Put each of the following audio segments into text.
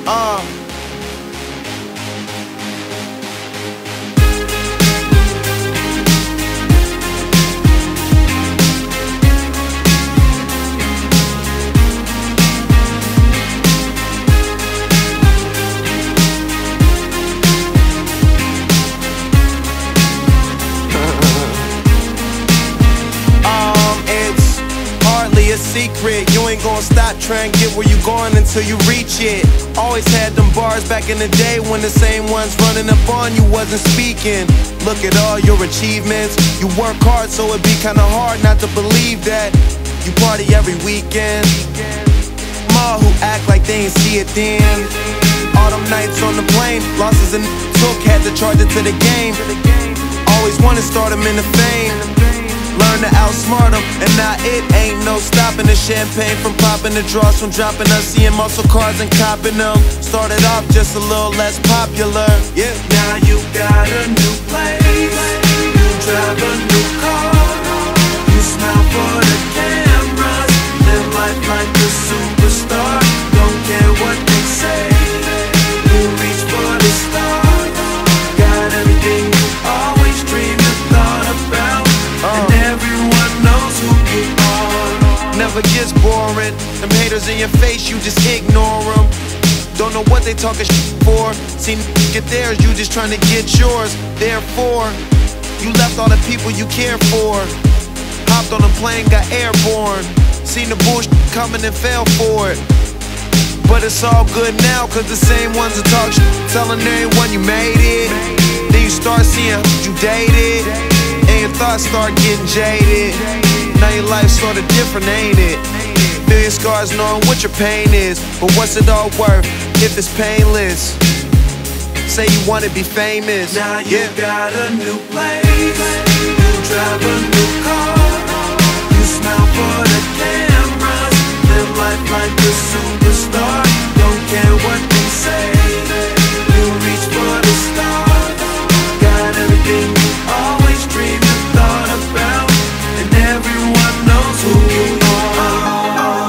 Uh. It's hardly a secret. You ain't gonna stop trying to get where you going until you reach it. Always had them bars back in the day when the same ones running up on you wasn't speaking. Look at all your achievements. You work hard, so it'd be kinda hard not to believe that you party every weekend. More who act like they ain't see it then. All them nights on the plane, losses and took, had to charge it to the game. Always wanna start them in the fame, learn to outsmart them, and now it ain't no stopping the champagne from popping, the draws from dropping us, seeing muscle cars and copping them. Started off just a little less popular, yeah. Now you got a new place, you drive a new car, you smile for the cameras, live life like a superstar. Don't care what they say, you reach for the stars, got everything you always dreamed and thought about, and everyone knows who you are. Never gets boring, them haters in your face, you just ignore them. Don't know what they talking for, see get theirs, you just trying to get yours. Therefore, you left all the people you care for, hopped on a plane, got airborne, seen the bullshit coming and fell for it. But it's all good now, cause the same ones that talk shit, telling everyone you made it. Then you start seeing who you dated, and your thoughts start getting jaded. Now your life's sorta different, ain't it? Feel your scars knowing what your pain is, but what's it all worth if it's painless? Say you wanna be famous. Now you got a new place, you drive a new car, you smile for the cameras, live life like a superstar. Don't care what they say, you reach for the stars, got everything you always dreamed and thought about, and everyone knows who you are.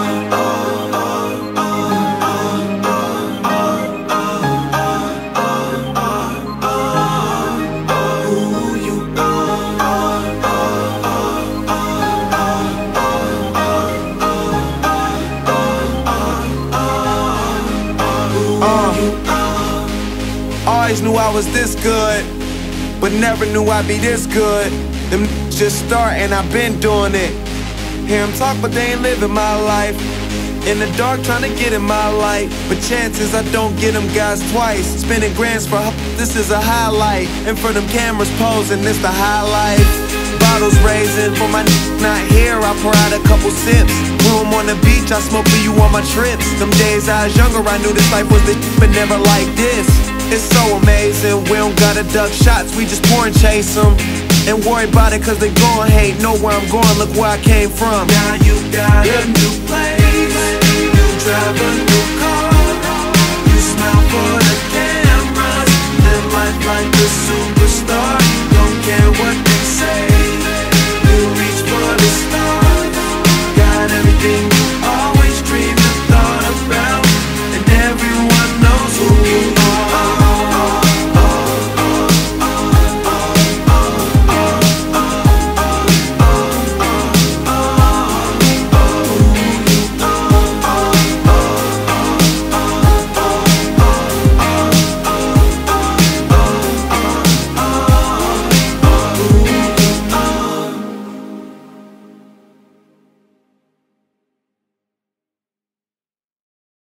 Always knew I was this good, but never knew I'd be this good. Them just starting, I've been doing it. Hear them talk, but they ain't living my life. In the dark, trying to get in my light, but chances I don't get them guys twice. Spending grands for this is a highlight, and for them cameras posing, this the highlight. Bottles raising for my not here, I pour out a couple sips. Room on the beach, I smoke for you on my trips. Them days I was younger, I knew this life was the but never like this. It's so amazing, we don't gotta duck shots, we just pour and chase them. And worry about it cause they gon' hate, know where I'm going, look where I came from. Now you got a new place, you drive a new car, you smile for the cameras, live life like a superstar. Don't care what they say, you reach for the stars, got everything you